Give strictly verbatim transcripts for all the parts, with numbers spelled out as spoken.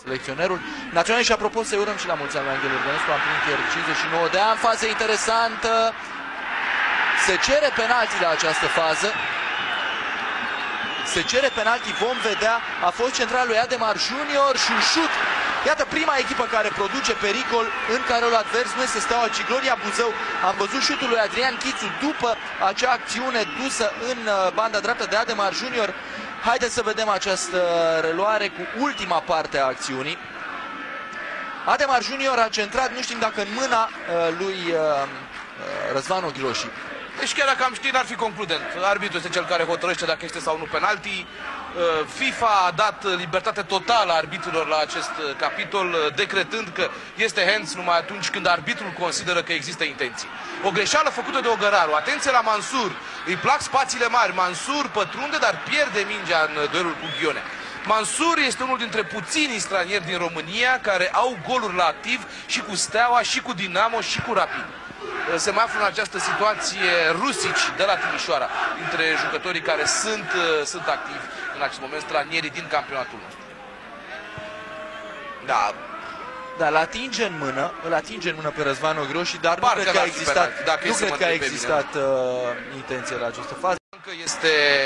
selecționerul național. Și apropo, să-i urăm și la mulți ani lui Anghel Urbanescu, am plinit ieri cincizeci și nouă de ani. Fază interesantă, se cere penalti la această fază. Se cere penalti, vom vedea. A fost central lui Ademar Junior și un șut. Iată prima echipă care produce pericol în careul advers, nu este Steaua, ci Gloria Buzău. Am văzut șutul lui Adrian Chițu după acea acțiune dusă în banda dreaptă de Ademar Junior. Haideți să vedem această reluare cu ultima parte a acțiunii. Ademar Junior a centrat, nu știm dacă în mâna lui Răzvan Oghiloși. Deci chiar dacă am ști, n-ar fi concludent. Arbitrul este cel care hotărăște dacă este sau nu penalti. FIFA a dat libertate totală arbitrilor la acest capitol, decretând că este hands numai atunci când arbitrul consideră că există intenții. O greșeală făcută de Ogăraru. Atenție la Mansur. Îi plac spațiile mari. Mansur pătrunde, dar pierde mingea în duelul cu Ghione. Mansur este unul dintre puținii stranieri din România care au goluri la activ și cu Steaua, și cu Dinamo, și cu Rapid. Se mai află în această situație Rusici de la Timișoara, dintre jucătorii care sunt, sunt activi în acest moment, stranierii din campionatul nostru. Da, da, îl atinge în mână, îl atinge în mână pe Răzvan Oghiloși, dar nu Parcă cred că a existat, penalti, nu cred că a existat uh, intenție la această fază. Este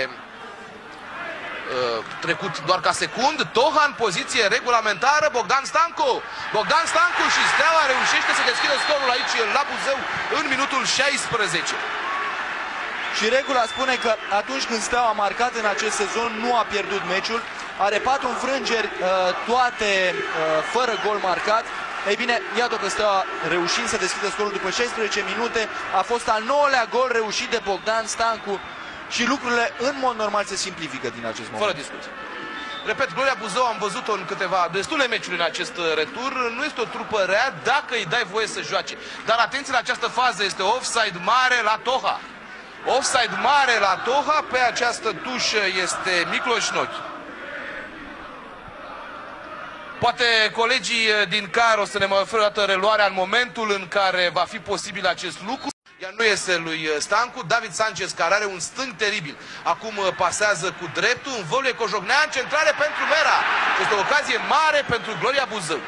uh, trecut doar ca secund. Toha în poziție regulamentară. Bogdan Stancu. Bogdan Stancu și Steaua reușește să deschidă scorul aici la Buzău în minutul șaisprezece. Și regula spune că atunci când Steaua a marcat în acest sezon, nu a pierdut meciul. Are patru înfrângeri, toate fără gol marcat. Ei bine, iată că Steaua, reușind să deschidă scorul după șaisprezece minute, a fost al nouălea gol reușit de Bogdan Stancu și lucrurile în mod normal se simplifică din acest moment. Fără discuție. Repet, Gloria Buzău am văzut-o în câteva destule meciuri în acest retur. Nu este o trupă rea dacă îi dai voie să joace. Dar atenție la această fază, este offside mare la Toha. Offside mare la Toha, pe această tușă este Micloș Nochi. Poate colegii din C A R o să ne mai oferă o dată reluarea în momentul în care va fi posibil acest lucru. Iar nu este lui Stancu. David Sanchez, care are un stâng teribil, acum pasează cu dreptul, învăluie Cojocnean, centrare pentru Mera. Este o ocazie mare pentru Gloria Buzău.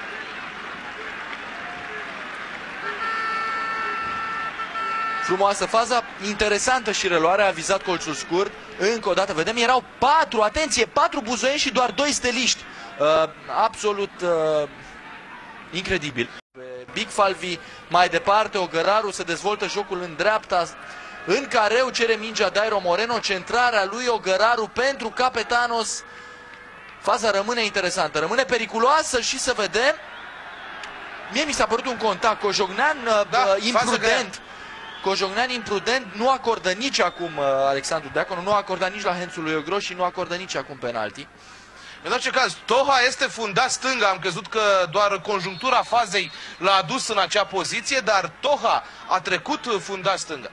Frumoasă faza, interesantă și reluarea, a vizat colțul scurt. Încă o dată vedem, erau patru, atenție, patru buzoieni și doar doi steliști. Uh, absolut uh, incredibil. Big Falvi mai departe, Ogăraru se dezvoltă jocul în dreapta. În careu cere mingea Dairo Moreno, centrarea lui Ogăraru pentru Capetanos. Faza rămâne interesantă, rămâne periculoasă și să vedem. Mie mi s-a părut un contact, Cojocnean da, uh, imprudent. Cojocnean imprudent, nu acordă nici acum uh, Alexandru Deaconu, nu acordă nici la hands-ul lui Oghiloși și nu acordă nici acum penalti. În orice caz, Toha este fundat stânga. Am crezut că doar conjunctura fazei l-a adus în acea poziție, dar Toha a trecut fundat stânga.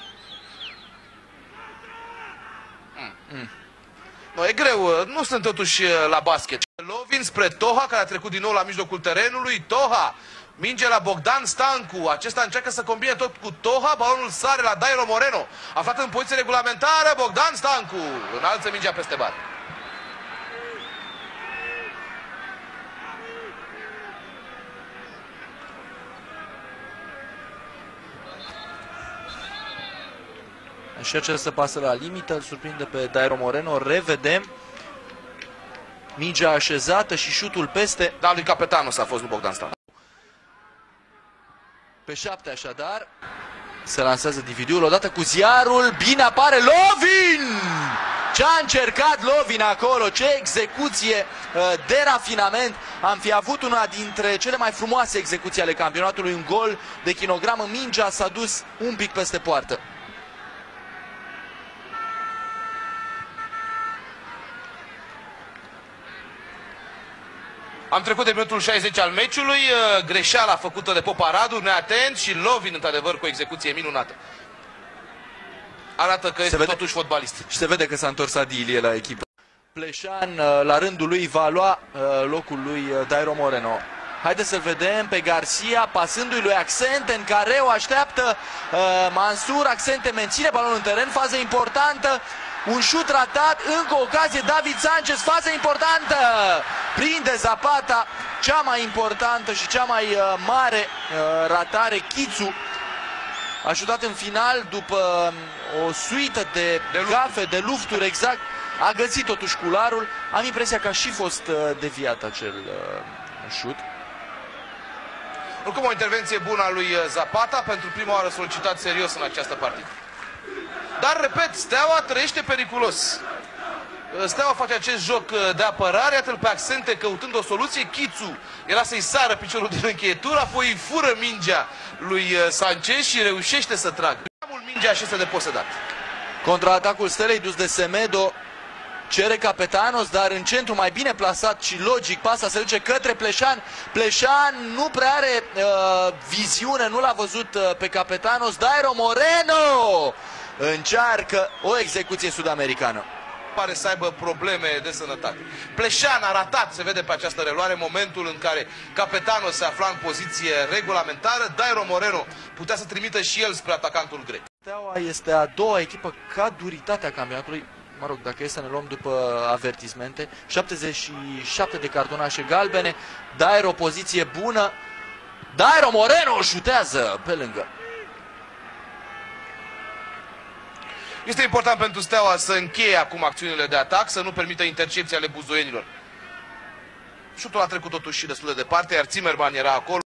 Mm. Mm. No, e greu, nu sunt totuși la basket. Lovin spre Toha, care a trecut din nou la mijlocul terenului. Toha, minge la Bogdan Stancu. Acesta încearcă să combine tot cu Toha. Balonul sare la Dairo Moreno. Aflat în poziție regulamentară, Bogdan Stancu înalță mingea peste bar. Și această pasă la limită îl surprinde pe Dairo Moreno. Revedem mingea așezată și șutul peste. Da, lui Capetanos a fost, nu Bogdan Stancu. Pe șapte așadar se lansează Dividiul odată cu ziarul. Bine apare Lovin! Ce a încercat Lovin acolo, ce execuție de rafinament. Am fi avut una dintre cele mai frumoase execuții ale campionatului, un gol de kilogramă. Mingea s-a dus un pic peste poartă. Am trecut de minutul șaizeci al meciului, greșeala făcută de Popa Radu, neatent, și Lovin, într-adevăr, cu o execuție minunată. Arată că este vede, totuși fotbalist. Și se vede că s-a întors Adi Ilie la echipă. Pleșan, la rândul lui, va lua locul lui Dairo Moreno. Haideți să-l vedem pe Garcia, pasându-i lui Accente, în care o așteaptă Mansur. Accente menține balonul în teren, fază importantă. Un șut ratat, încă o ocazie, David Sanchez, fază importantă! prinde Zapata, cea mai importantă și cea mai uh, mare uh, ratare. Chițu a șutat în final după o suită de, de gafe, de lufturi, exact. A găsit totuși cularul. Am impresia că a și fost uh, deviat acel uh, șut. Oricum o intervenție bună a lui Zapata, pentru prima oară solicitat serios în această partidă. Dar, repet, Steaua trăiește periculos. Steaua face acest joc de apărare, iată-l pe Accente căutând o soluție. Chițu era să-i sară piciorul din încheietură, apoi îi fură mingea lui Sanchez și reușește să tragă. Mingea și este deposedat. Contraatacul Stelei dus de Semedo cere Capetanos, dar în centru mai bine plasat și logic. Pasa se duce către Pleșan. Pleșan nu prea are uh, viziune, nu l-a văzut uh, pe Capetanos. Dairo Moreno încearcă o execuție sud-americană. Pare să aibă probleme de sănătate. Pleșan a ratat, se vede pe această reluare, momentul în care Capetanos se afla în poziție regulamentară. Dairo Moreno putea să trimită și el spre atacantul grec. Steaua este a doua echipă ca duritatea campionatului. Mă rog, dacă este să ne luăm după avertismente, șaptezeci și șapte de cartonașe galbene. Dairo o poziție bună. Dairo Moreno o șutează pe lângă. Este important pentru Steaua să încheie acum acțiunile de atac, să nu permită intercepții ale buzoienilor. Șutul a trecut totuși și destul de departe, iar Zimmerman era acolo.